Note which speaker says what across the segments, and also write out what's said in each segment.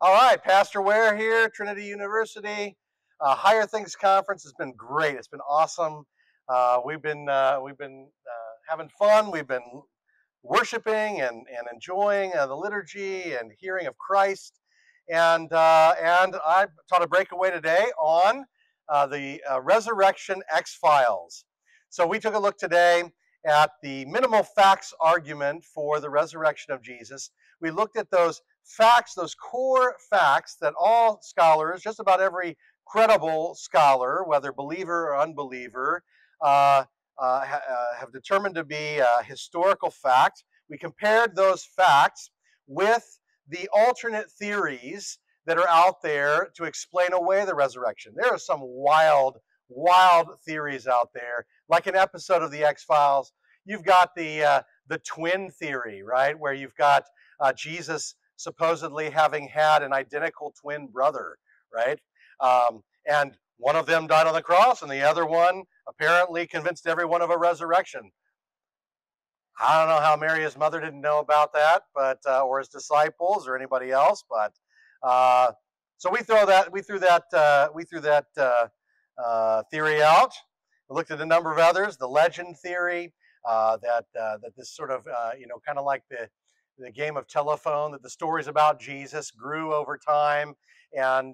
Speaker 1: All right, Pastor Ware here, Trinity University. Higher Things Conference has been great. It's been awesome. We've been having fun. We've been worshiping and enjoying the liturgy and hearing of Christ. And I taught a breakaway today on the Resurrection X-Files. So we took a look today at the minimal facts argument for the resurrection of Jesus. We looked at those facts, those core facts that all scholars, just about every credible scholar, whether believer or unbeliever, have determined to be a historical fact. We compared those facts with the alternate theories that are out there to explain away the resurrection. There are some wild theories out there, like an episode of the X-Files. You've got the twin theory, right, where you've got Jesus supposedly having had an identical twin brother, right? And one of them died on the cross, and the other one apparently convinced everyone of a resurrection. I don't know how Mary, his mother, didn't know about that, but or his disciples or anybody else. But so we threw that theory out. We looked at a number of others. The legend theory, that this sort of kind of like the game of telephone, that the stories about Jesus grew over time, and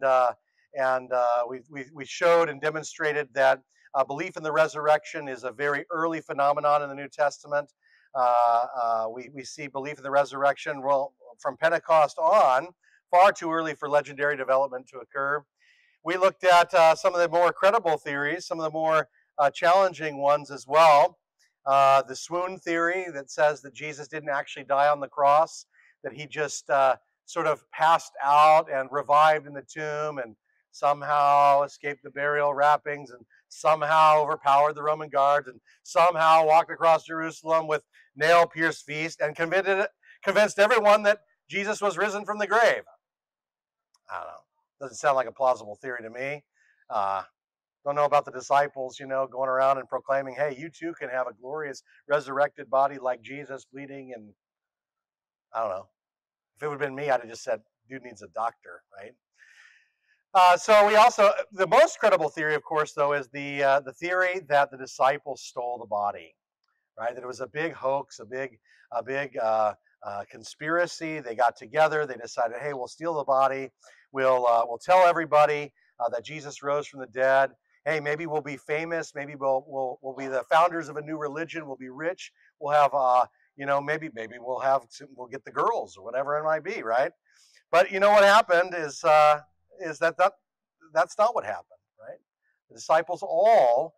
Speaker 1: we showed and demonstrated that belief in the resurrection is a very early phenomenon in the New Testament. We see belief in the resurrection, well, from Pentecost on, far too early for legendary development to occur. We looked at some of the more credible theories, some of the more challenging ones as well. The swoon theory that says that Jesus didn't actually die on the cross, that he just sort of passed out and revived in the tomb and somehow escaped the burial wrappings and somehow overpowered the Roman guards and somehow walked across Jerusalem with nail-pierced feet and convinced everyone that Jesus was risen from the grave. I don't know. Doesn't sound like a plausible theory to me. Don't know about the disciples, going around and proclaiming, hey, you too can have a glorious resurrected body like Jesus, bleeding. And I don't know. If it would have been me, I'd have just said, dude needs a doctor, right? So we also, the most credible theory, of course, though, is the theory that the disciples stole the body, right? That it was a big hoax, a big conspiracy. They got together. They decided, hey, we'll steal the body. We'll tell everybody that Jesus rose from the dead. Hey, maybe we'll be famous. Maybe we'll be the founders of a new religion. We'll be rich. We'll have maybe we'll get the girls or whatever it might be, right? But what happened is that's not what happened, right? The disciples all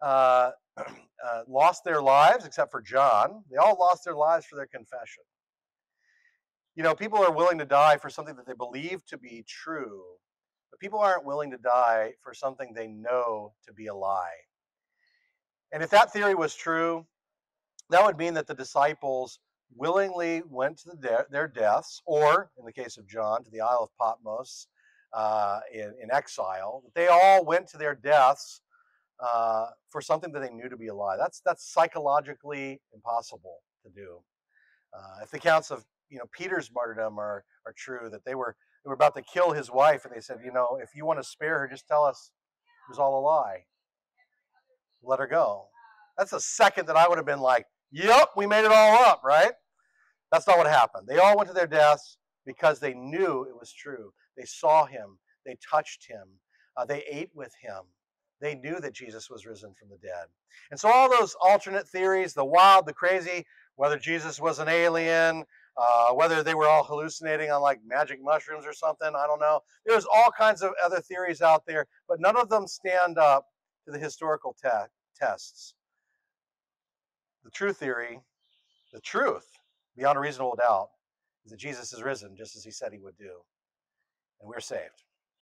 Speaker 1: lost their lives, except for John. They all lost their lives for their confession. People are willing to die for something that they believe to be true, but people aren't willing to die for something they know to be a lie. And if that theory was true, that would mean that the disciples willingly went to their deaths, or in the case of John, to the Isle of Patmos in exile. They all went to their deaths for something that they knew to be a lie. That's psychologically impossible to do. If the accounts of Peter's martyrdom are true, that they were about to kill his wife, and they said, if you want to spare her, just tell us it was all a lie. Let her go. That's the second that I would have been like, yep, we made it all up, right? That's not what happened. They all went to their deaths because they knew it was true. They saw him. They touched him. They ate with him. They knew that Jesus was risen from the dead. And so all those alternate theories, the wild, the crazy, whether Jesus was an alien, whether they were all hallucinating on like magic mushrooms or something, I don't know. There's all kinds of other theories out there, but none of them stand up to the historical tests. The true theory, the truth, beyond a reasonable doubt, is that Jesus is risen just as he said he would do. And we're saved.